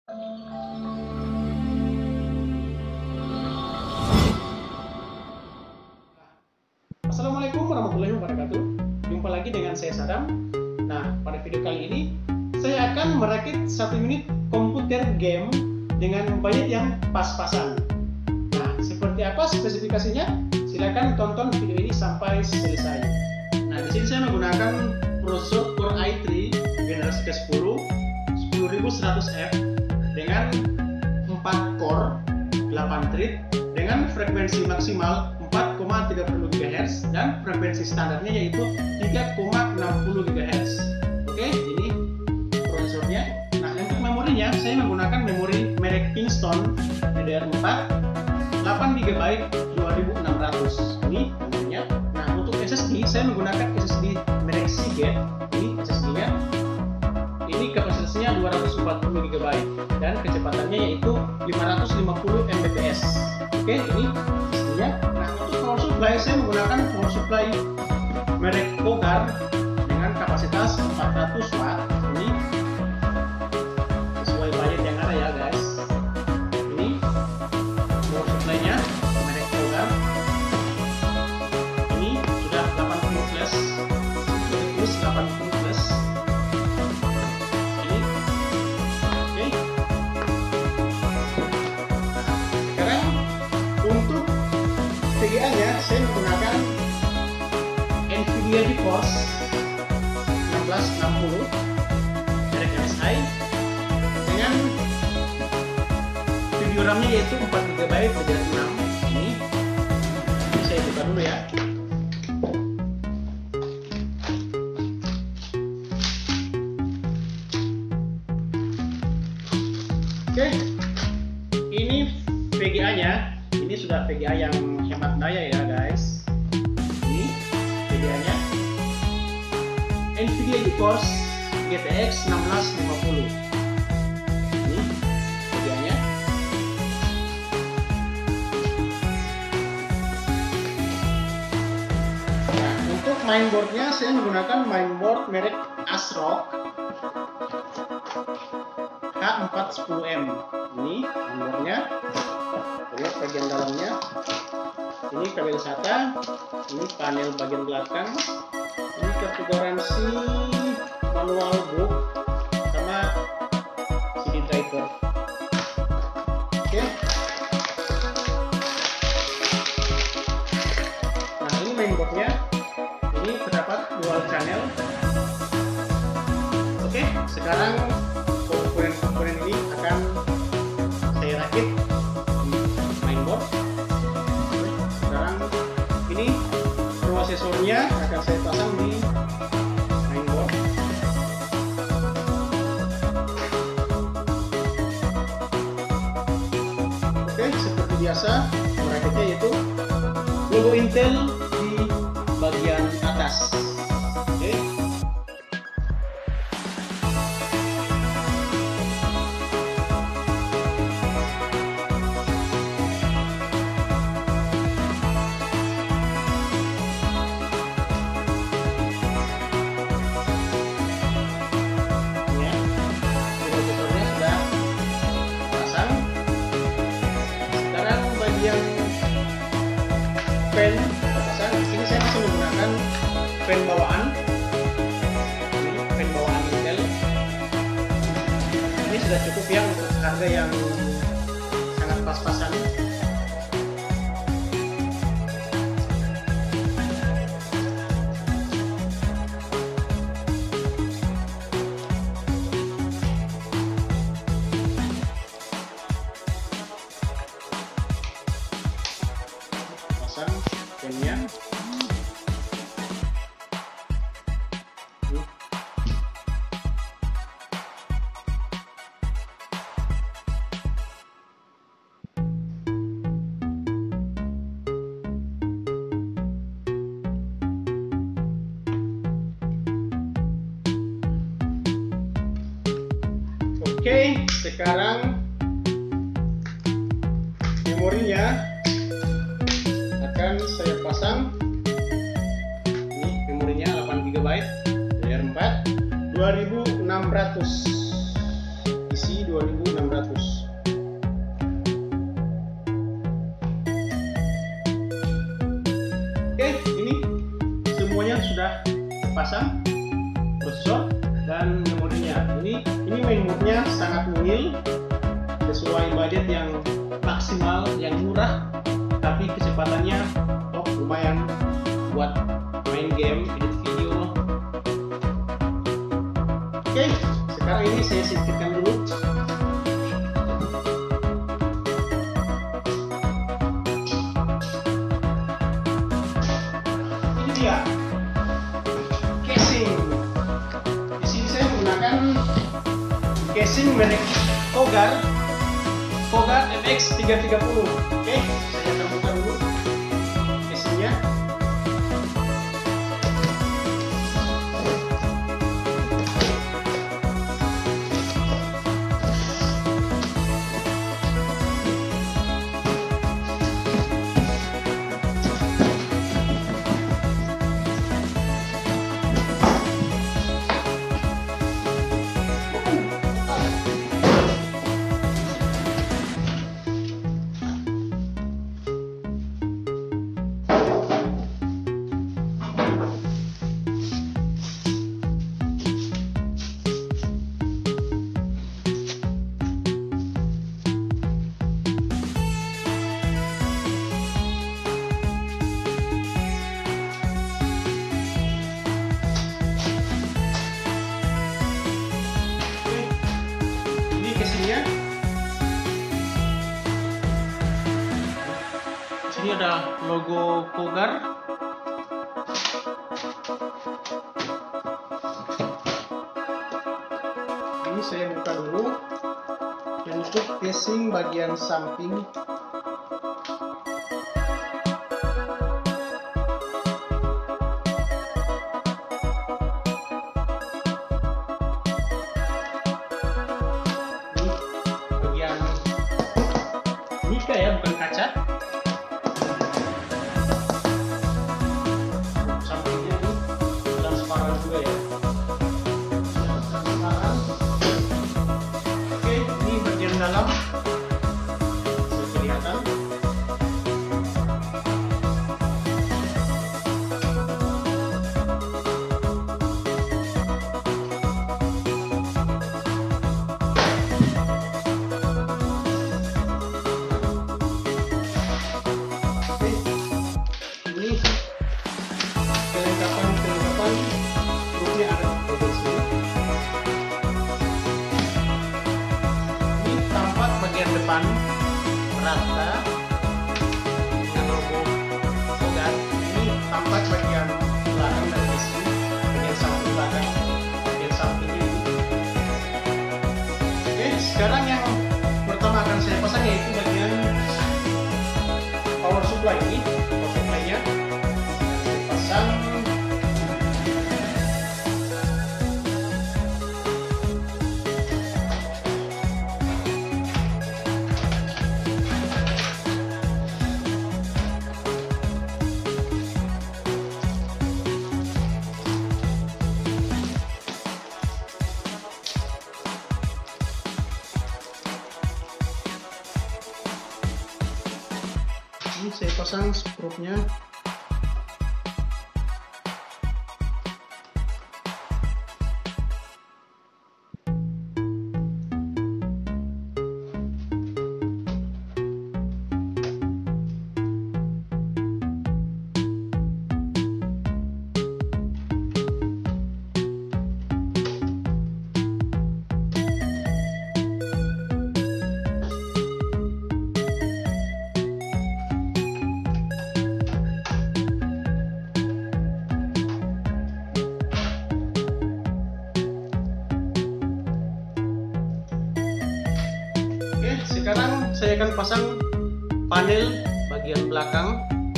Assalamualaikum warahmatullahi wabarakatuh. Jumpa lagi dengan saya Sadam. Nah, pada video kali ini saya akan merakit 1 unit komputer game dengan budget yang pas-pasan. Nah, seperti apa spesifikasinya? Silakan tonton video ini sampai selesai. Nah, di sini saya menggunakan prosesor Core i3 generasi ke-10 10100F dengan 4 core, 8 thread dengan frekuensi maksimal 4,30 GHz dan frekuensi standarnya yaitu 3,60 GHz. Oke, ini prosesornya. Nah, untuk memorinya saya menggunakan memori merek Kingston DDR4 8 GB 2600. Ini memorinya. Nah, untuk SSD saya menggunakan SSD merek Seagate. Ini SSD-nya. Ini kapasitasnya 240 GB dan kecepatannya yaitu 550 Mbps. Oke, ini SSD-nya. Nah, untuk power supply saya menggunakan power supply merek Kogar dengan kapasitas 400 watt. Ini sesuai budget yang ada ya, guys. Ini power supply-nya merek Kogar. Ini sudah 80 flash. Terus 80 flash. Ini oke. Nah, sekarang untuk VGA-nya saya menggunakan Nvidia GeForce 1660 merek MSI dengan video RAM-nya yaitu 4 GB DDR6. Ini saya buka dulu ya. Oke, ini VGA-nya. Ini sudah VGA yang hemat daya ya, guys. Ini VGA-nya Nvidia GeForce GTX 1650. Ini VGA-nya. Nah, untuk mainboard-nya saya menggunakan mainboard merek ASRock H410M. Ini mainboard-nya. Lihat bagian dalamnya. Ini kabel SATA. Ini panel bagian belakang. Ini kartu garansi, manual book, sama CD driver. Oke. Nah, ini mainboardnya. Ini terdapat dual channel. Oke, sekarang komponen-komponen ini akan saya rakit di mainboard. Sekarang ini prosesornya akan saya pasang di mainboard. Oke, seperti biasa merakitnya yaitu logo Intel di bagian atas. Oke. Yang pen terpasang. Di sini saya masih menggunakan pen bawaan. Ini pen bawaan Intel. Ini sudah cukup ya untuk harga yang sangat pas-pasan. Pennya. Oke, sekarang memorinya akan saya pasang. Ini memorinya 8 GB DDR4 2600, isi 2600 dipasang, prosesor dan memorinya. Ini mainboardnya sangat mungil, sesuai budget yang maksimal, yang murah, tapi kecepatannya lumayan buat main game, edit video. Oke, sekarang ini saya singkirkan dulu. Ini dia casing. Di sini saya menggunakan casing merek Kogar MX 330. Oke, saya akan buka dulu casingnya. Ini ada logo Kogar. Ini saya buka dulu. Untuk casing bagian samping. Ini bagian nika ya, bukan kaca. Dalam kelihatan. Ini kelengkapan grupnya ada di sini. Bagian depan rata dengan logo Kogar. Ini tampak bagian belakang dari sini, bagian samping belakang, bagian samping ini. Oke, sekarang yang pertama akan saya pasang yaitu bagian power supply ini. Power supply-nya saya pasang. Ini saya pasang spruknya. Sekarang saya akan pasang panel bagian belakang.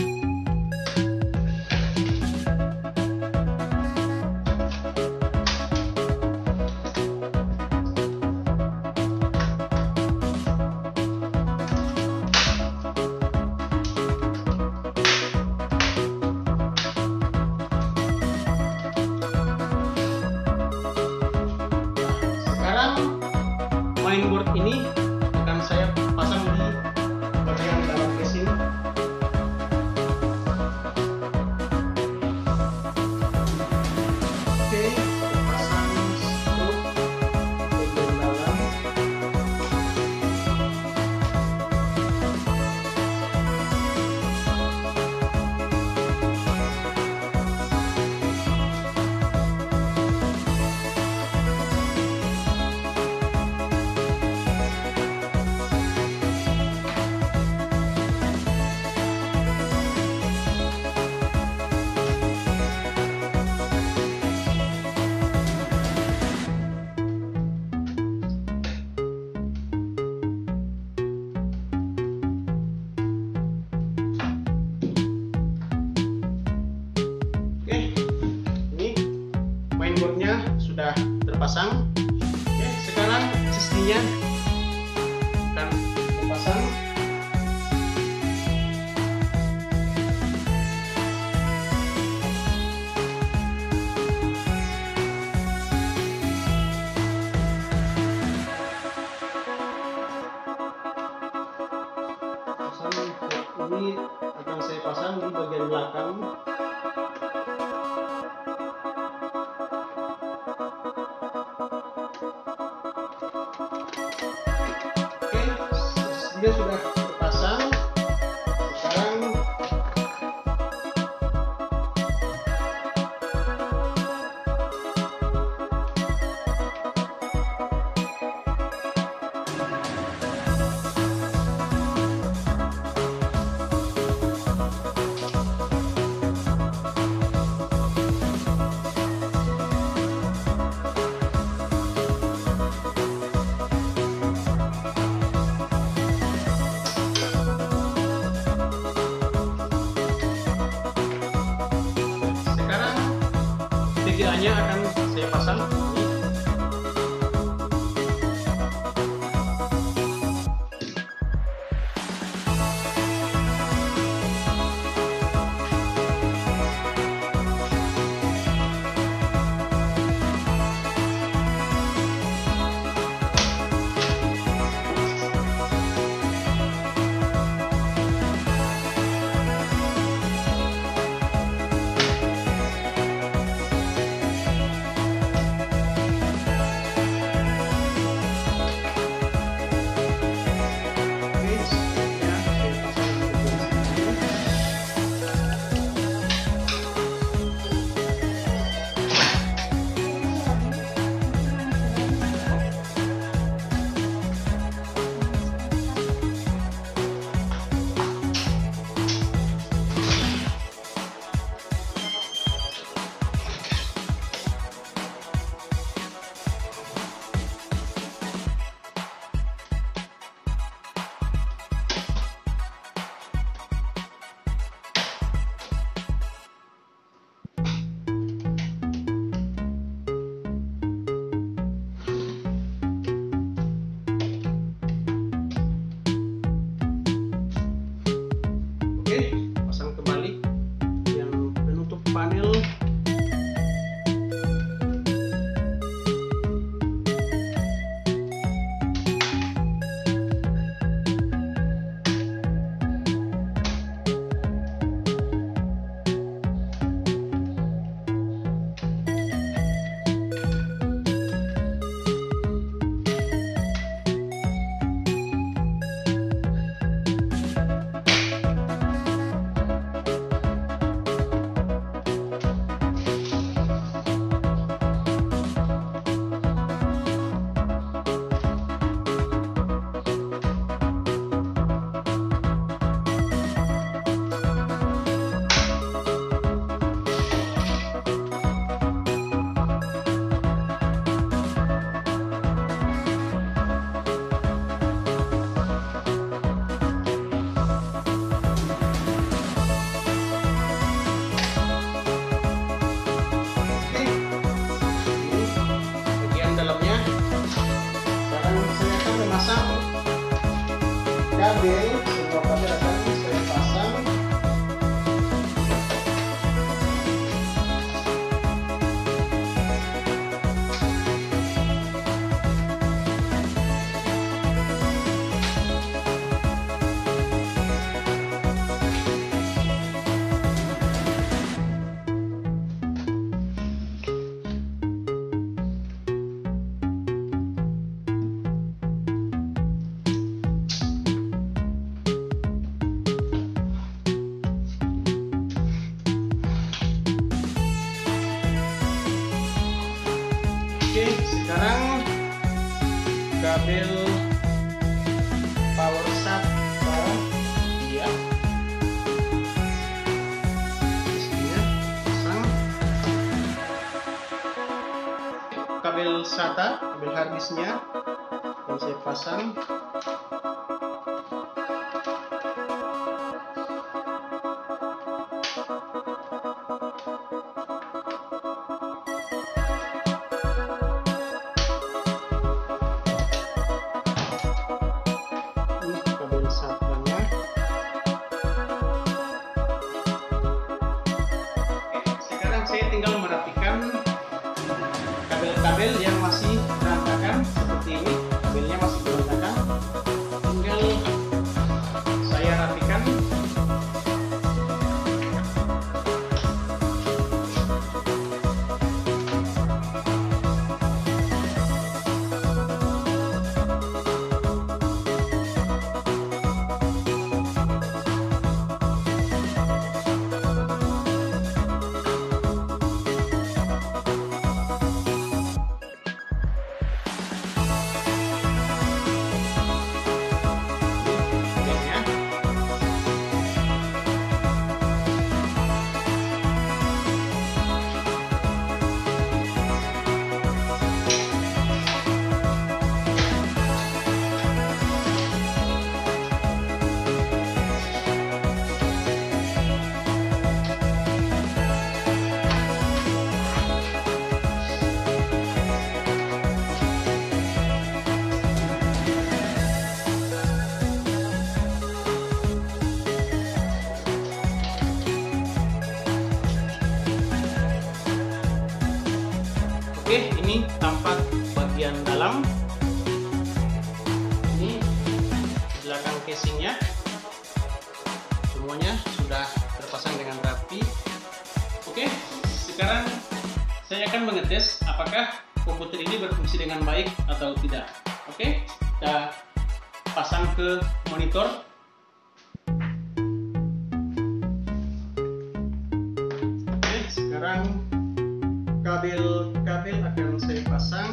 Sekarang mainboard ini akan saya pasang di bagian dalam casing. pasang. Oke, sekarang SSD-nya akan saya pasang. Ini akan saya pasang di bagian belakang. Oke, dia sudah terpasang. Sekarang VGA-nya akan saya pasang. Pasang kembali yang penutup panel. Kabel, semua kabel akan saya pasang. Oke, sekarang kabel power supply ya. Pastinya pasang. Kabel SATA, kabel harddisknya yang saya pasang. kabel yang masih berantakan seperti ini, kabelnya masih berantakan, tinggal saya rapikan. Oke, ini tampak bagian dalam. Ini belakang casingnya, semuanya sudah terpasang dengan rapi. Oke, sekarang saya akan mengetes apakah komputer ini berfungsi dengan baik atau tidak. Oke, kita pasang ke monitor. Oke, sekarang kabel akan saya pasang.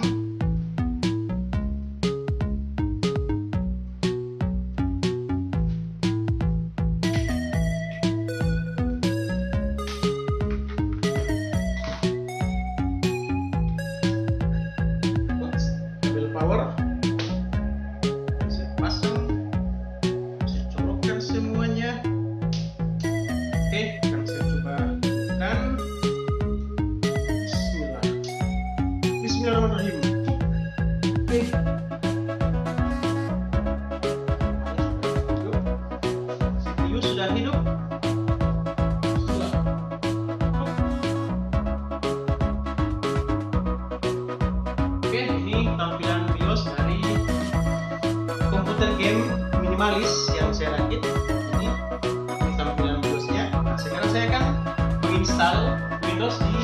Kabel power saya pasang, saya colokkan semuanya. Oke, akan saya coba hidupkan. Bismillahirrahmanirrahim. Oke. CPU sudah hidup. Sudah. Oke, ini tampilan BIOS dari komputer game minimalis yang saya rakit. Ini tampilan BIOSnya. Nah, sekarang saya akan menginstal Windows di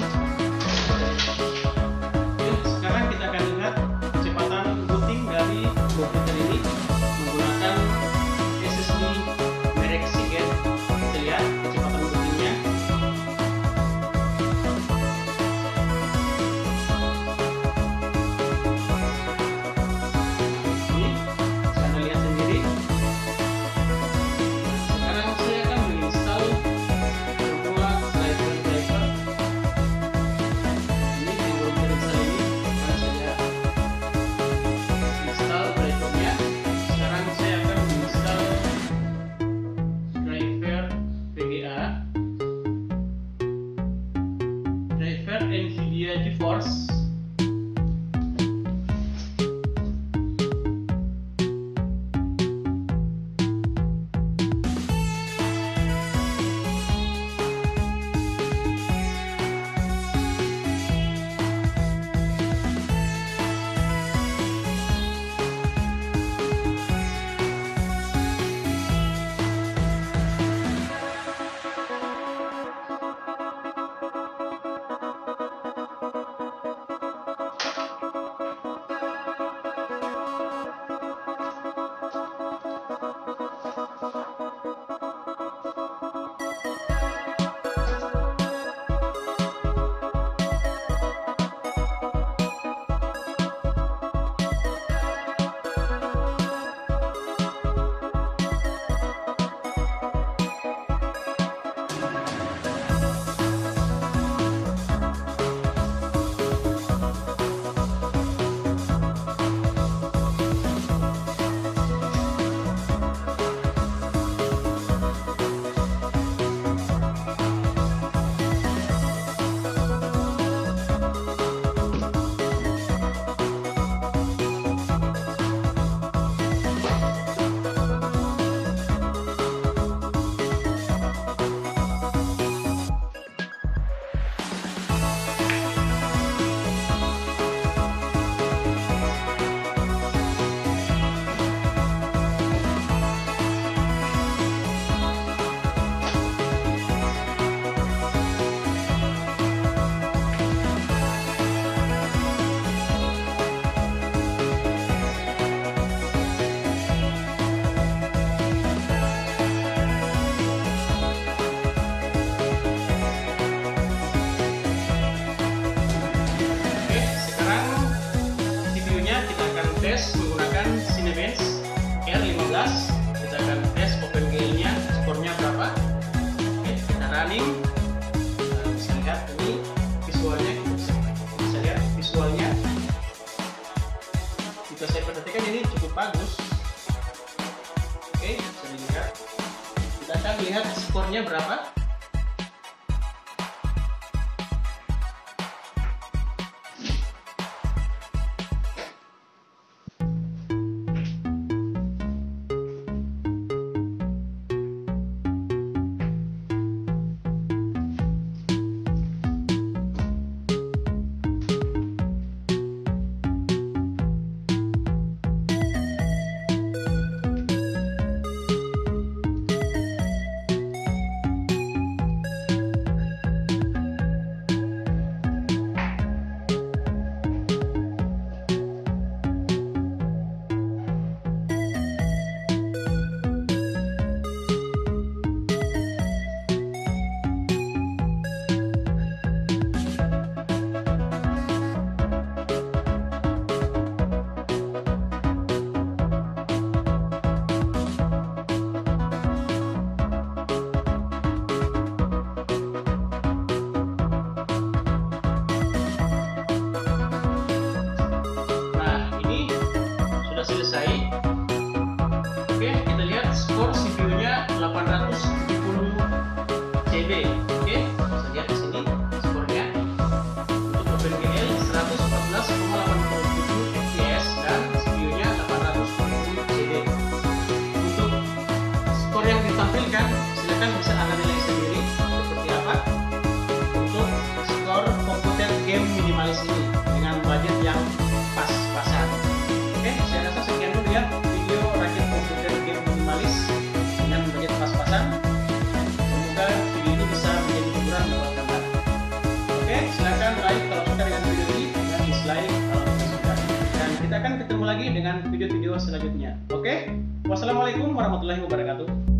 komputer ini menggunakan SSD merek Seagate. Kita lihat kecepatan bootingnya. Ini bisa Anda lihat sendiri. R15. Kita akan tes OpenGL-nya, skornya berapa. Oke, kita running. Bisa lihat ini visualnya, bisa lihat visualnya. Jika saya perhatikan ini cukup bagus. Oke, bisa dilihat. Kita akan lihat skornya berapa. Selesai. Oke, kita lihat skor CPU-nya 870 CB. Oke, bisa lihat di sini skornya. Untuk OpenGL 114,87 fps dan CPU-nya 870 CB. Untuk skor yang ditampilkan, silakan bisa analisa sendiri seperti apa. Untuk skor komputer game minimalis ini dengan budget yang pas-pasan. Oke, saya rasa sekian dulu ya video rakit komputer game minimalis dengan budget pas-pasan. Semoga video ini bisa menjadi hiburan buat kalian. Oke, silakan like kalau suka dengan video ini dan dislike kalau tidak suka. Dan kita akan ketemu lagi dengan video-video selanjutnya. Oke, wassalamualaikum warahmatullahi wabarakatuh.